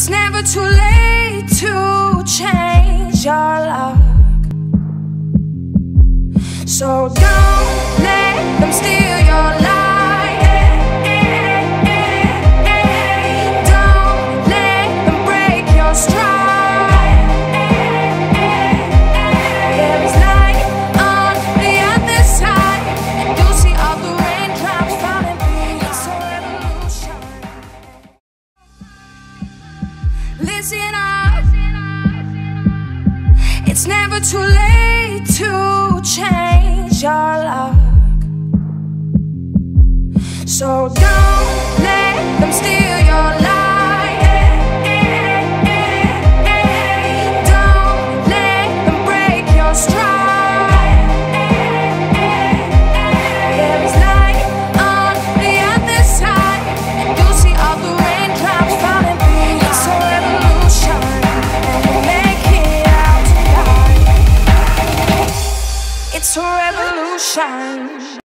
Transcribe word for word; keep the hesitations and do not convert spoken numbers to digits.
It's never too late to change your luck. So don't let them steal your light. Don't let them break your stride. There is light on the other side, and you'll see all the raindrops falling through. It's a revolution. Listen up. It's never too late to change your luck. So don't let them steal your light. Don't let them break your stride. There is light on the other side, and you'll see all the raindrops falling through. It's a revolution, and we'll make it out tonight. It's a revolution.